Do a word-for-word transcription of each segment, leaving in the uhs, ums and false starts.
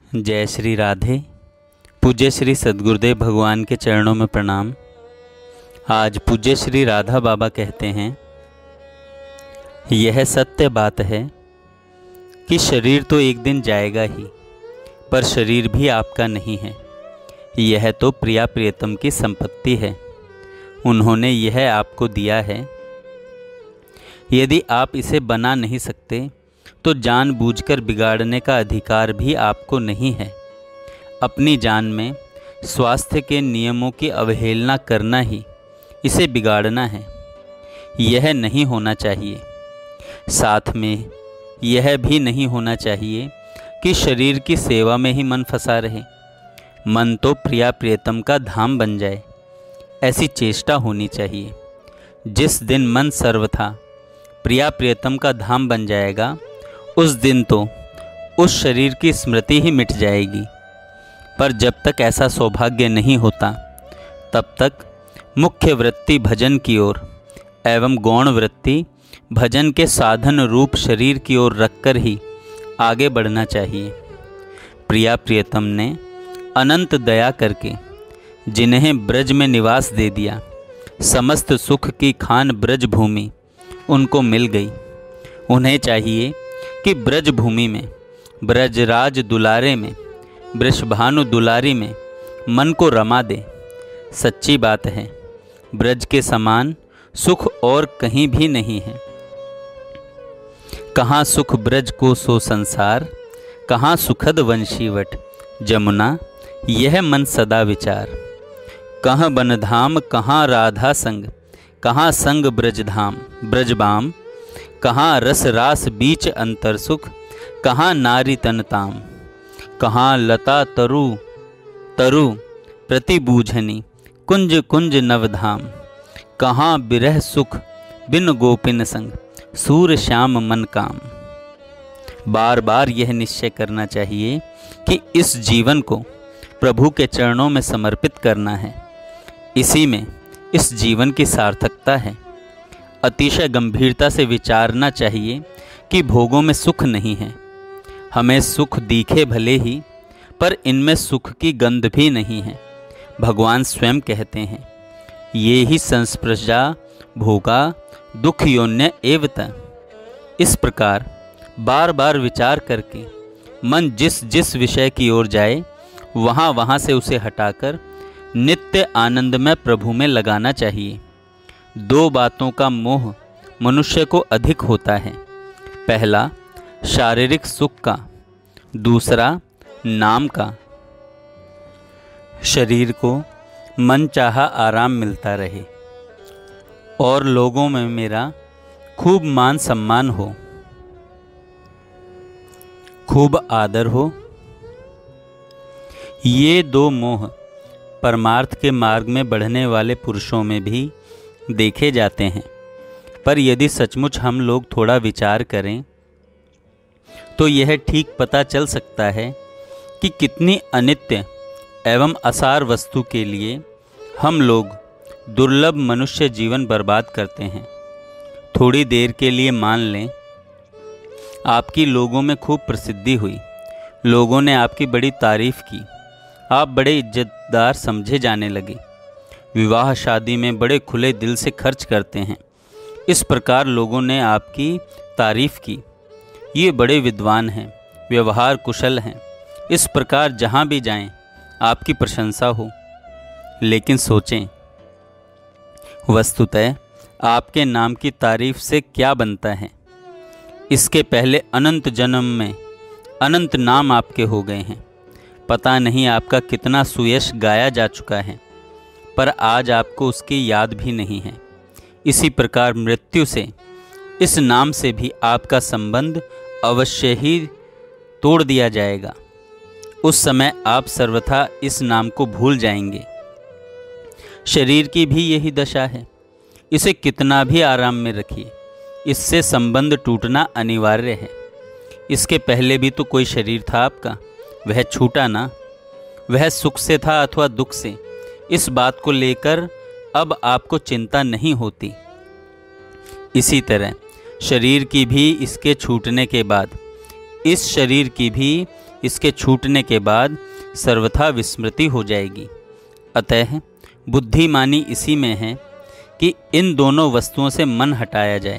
जय श्री राधे। पूज्य श्री सद्गुरुदेव भगवान के चरणों में प्रणाम। आज पूज्य श्री राधा बाबा कहते हैं, यह सत्य बात है कि शरीर तो एक दिन जाएगा ही, पर शरीर भी आपका नहीं है। यह तो प्रिया प्रियतम की संपत्ति है, उन्होंने यह आपको दिया है। यदि आप इसे बना नहीं सकते तो जानबूझकर बिगाड़ने का अधिकार भी आपको नहीं है। अपनी जान में स्वास्थ्य के नियमों की अवहेलना करना ही इसे बिगाड़ना है। यह नहीं होना चाहिए। साथ में यह भी नहीं होना चाहिए कि शरीर की सेवा में ही मन फंसा रहे। मन तो प्रिया प्रियतम का धाम बन जाए, ऐसी चेष्टा होनी चाहिए। जिस दिन मन सर्वथा प्रिया प्रियतम का धाम बन जाएगा, उस दिन तो उस शरीर की स्मृति ही मिट जाएगी। पर जब तक ऐसा सौभाग्य नहीं होता, तब तक मुख्य वृत्ति भजन की ओर एवं गौण वृत्ति भजन के साधन रूप शरीर की ओर रखकर ही आगे बढ़ना चाहिए। प्रिया प्रियतम ने अनंत दया करके जिन्हें ब्रज में निवास दे दिया, समस्त सुख की खान ब्रज भूमि उनको मिल गई। उन्हें चाहिए कि ब्रज भूमि में, ब्रजराज दुलारे में, वृषभानु दुलारी में मन को रमा दे। सच्ची बात है, ब्रज के समान सुख और कहीं भी नहीं है। कहाँ सुख ब्रज को सो संसार, कहाँ सुखद वंशीवट जमुना, यह मन सदा विचार। कहाँ बनधाम कहाँ राधा संग, कहाँ संग ब्रजधाम ब्रजबाम। कहाँ रस रास बीच अंतर सुख, कहाँ नारी तनताम। कहाँ लता तरु तरु प्रतिबूझनी, कुंज कुंज नवधाम। कहाँ बिरह सुख बिन गोपिन संग, सूर श्याम मन काम। बार बार यह निश्चय करना चाहिए कि इस जीवन को प्रभु के चरणों में समर्पित करना है। इसी में इस जीवन की सार्थकता है। अतिशय गंभीरता से विचारना चाहिए कि भोगों में सुख नहीं है। हमें सुख दिखे भले ही, पर इनमें सुख की गंध भी नहीं है। भगवान स्वयं कहते हैं, ये ही संस्पृशा भोगा दुख योन्य एवत। इस प्रकार बार बार विचार करके मन जिस जिस विषय की ओर जाए, वहाँ वहाँ से उसे हटाकर नित्य आनंद में प्रभु में लगाना चाहिए। दो बातों का मोह मनुष्य को अधिक होता है। पहला शारीरिक सुख का, दूसरा नाम का। शरीर को मनचाहा आराम मिलता रहे और लोगों में मेरा खूब मान सम्मान हो, खूब आदर हो। ये दो मोह परमार्थ के मार्ग में बढ़ने वाले पुरुषों में भी देखे जाते हैं। पर यदि सचमुच हम लोग थोड़ा विचार करें तो यह ठीक पता चल सकता है कि कितनी अनित्य एवं असार वस्तु के लिए हम लोग दुर्लभ मनुष्य जीवन बर्बाद करते हैं। थोड़ी देर के लिए मान लें, आपकी लोगों में खूब प्रसिद्धि हुई, लोगों ने आपकी बड़ी तारीफ की, आप बड़े इज्जतदार समझे जाने लगे, विवाह शादी में बड़े खुले दिल से खर्च करते हैं। इस प्रकार लोगों ने आपकी तारीफ की, ये बड़े विद्वान हैं, व्यवहार कुशल हैं। इस प्रकार जहाँ भी जाएं आपकी प्रशंसा हो। लेकिन सोचें, वस्तुतः आपके नाम की तारीफ से क्या बनता है? इसके पहले अनंत जन्म में अनंत नाम आपके हो गए हैं। पता नहीं आपका कितना सुयश गाया जा चुका है, पर आज आपको उसकी याद भी नहीं है। इसी प्रकार मृत्यु से, इस नाम से भी आपका संबंध अवश्य ही तोड़ दिया जाएगा। उस समय आप सर्वथा इस नाम को भूल जाएंगे। शरीर की भी यही दशा है। इसे कितना भी आराम में रखिए, इससे संबंध टूटना अनिवार्य है। इसके पहले भी तो कोई शरीर था आपका, वह छूटा ना। वह सुख से था अथवा दुख से, इस बात को लेकर अब आपको चिंता नहीं होती। इसी तरह शरीर की भी इसके छूटने के बाद, इस शरीर की भी इसके छूटने के बाद सर्वथा विस्मृति हो जाएगी। अतः बुद्धिमानी इसी में है कि इन दोनों वस्तुओं से मन हटाया जाए।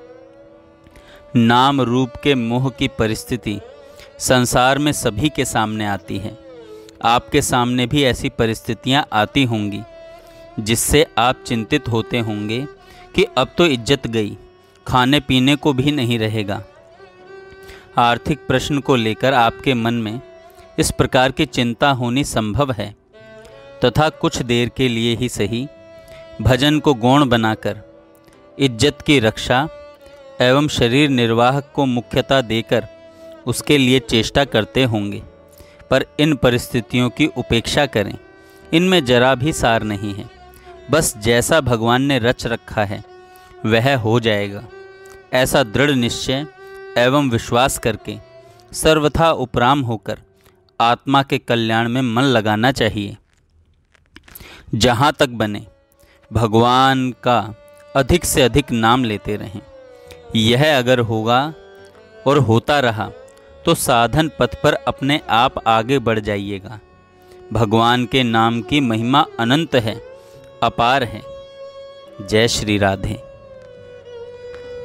नाम रूप के मोह की परिस्थिति संसार में सभी के सामने आती है। आपके सामने भी ऐसी परिस्थितियां आती होंगी जिससे आप चिंतित होते होंगे कि अब तो इज्जत गई, खाने पीने को भी नहीं रहेगा। आर्थिक प्रश्न को लेकर आपके मन में इस प्रकार की चिंता होनी संभव है, तथा कुछ देर के लिए ही सही भजन को गौण बनाकर इज्जत की रक्षा एवं शरीर निर्वाह को मुख्यता देकर उसके लिए चेष्टा करते होंगे। पर इन परिस्थितियों की उपेक्षा करें, इनमें जरा भी सार नहीं है। बस जैसा भगवान ने रच रखा है वह हो जाएगा, ऐसा दृढ़ निश्चय एवं विश्वास करके सर्वथा उपराम होकर आत्मा के कल्याण में मन लगाना चाहिए। जहाँ तक बने भगवान का अधिक से अधिक नाम लेते रहें। यह अगर होगा और होता रहा तो साधन पथ पर अपने आप आगे बढ़ जाइएगा। भगवान के नाम की महिमा अनंत है, अपार है। जय श्री राधे।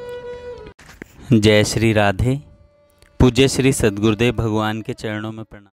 जय श्री राधे। पूज्य श्री सद्गुरुदेव भगवान के चरणों में प्रणाम।